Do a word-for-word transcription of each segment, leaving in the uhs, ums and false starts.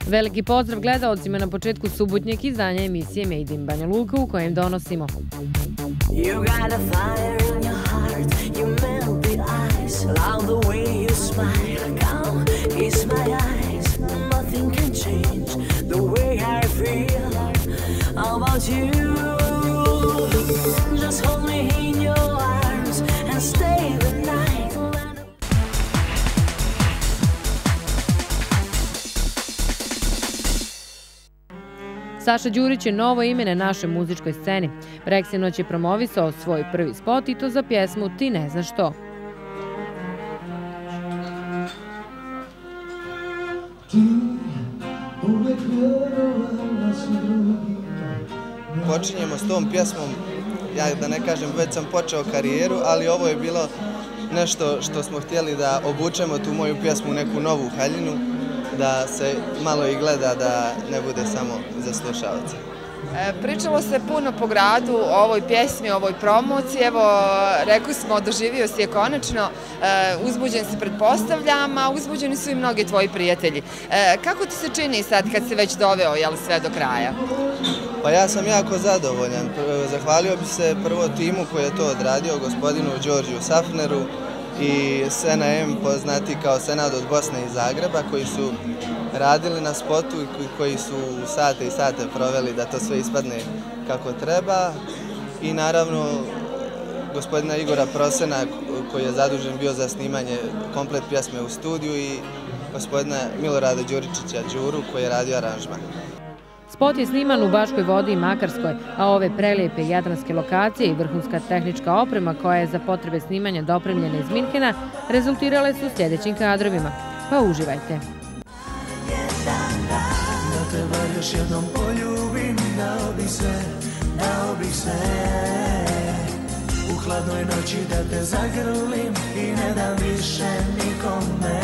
Veliki pozdrav gledaocima na početku subotnjeg izdanja emisije Made in Banja Luka u kojem donosimo Saša Đurić je novo ime na našoj muzičkoj sceni. Preksinoć je promovisao svoj prvi spot i to za pjesmu Ti ne znaš što. Počinjemo s tom pjesmom, ja da ne kažem već sam počeo karijeru, ali ovo je bilo nešto što smo htjeli da obučemo tu moju pjesmu u neku novu haljinu, da se malo i gleda, da ne bude samo za slušalce. Pričalo se puno po gradu o ovoj pjesmi, o ovoj promociji. Evo, rekli smo, doživio si je konačno, uzbuđen si pretpostavljam, a uzbuđeni su i mnogi tvoji prijatelji. Kako ti se čini sad kad si već doveo sve do kraja? Pa ja sam jako zadovoljan. Zahvalio bi se prvo timu koji je to odradio, gospodinu Đorđu Safneru i Sena M, poznati kao Senad od Bosne i Zagreba, koji su radili na spotu i koji su sate i sate proveli da to sve ispadne kako treba. I naravno gospodina Igora Prosena koji je zadužen bio za snimanje komplet pjesme u studiju i gospodina Milorada Đuričića Đuru koji je radio aranžman. Spot je sniman u Baškoj Vodi i Makarskoj, a ove prelijepe jadranske lokacije i vrhunska tehnička oprema koja je za potrebe snimanja dopremljena iz Minhena rezultirale su sljedećim kadrovima. Pa uživajte! Da te bar još jednom poljubim, dao bih sve, dao bih sve. U hladnoj noći da te zagrlim i ne dam više nikome.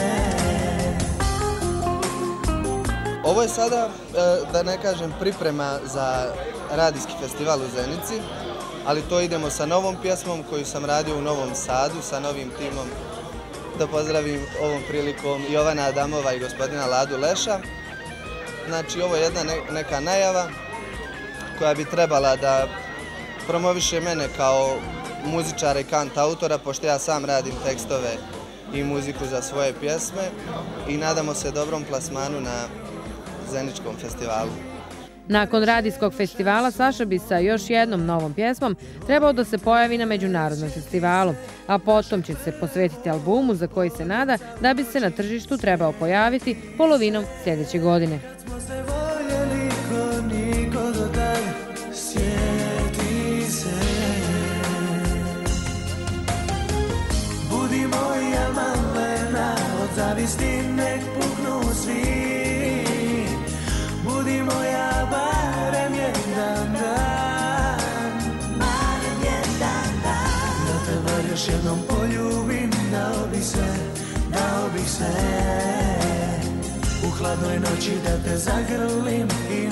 Ovo je sada, da ne kažem, priprema za radijski festival u Zenici, ali to idemo sa novom pjesmom koju sam radio u Novom Sadu, sa novim timom. Da pozdravim ovom prilikom Jovana Adamova i gospodina Ladu Leša. Znači, ovo je jedna neka najava koja bi trebala da promoviše mene kao muzičara i kantautora, pošto ja sam radim tekstove i muziku za svoje pjesme i nadamo se dobrom plasmanu na Zeničkom festivalu. Nakon radijskog festivala Saša bi sa još jednom novom pjesmom trebao da se pojavi na međunarodnom festivalu, a potom će se posvetiti albumu za koji se nada da bi se na tržištu trebao pojaviti polovinom sljedeće godine. Budi moja malena, od zavisti nek puknu svi. Budi moja barem jedan dan, barem jedan dan. Da te bar još jednom poljubim, dao bih sve, dao bih sve. U hladnoj noći da te zagrlim i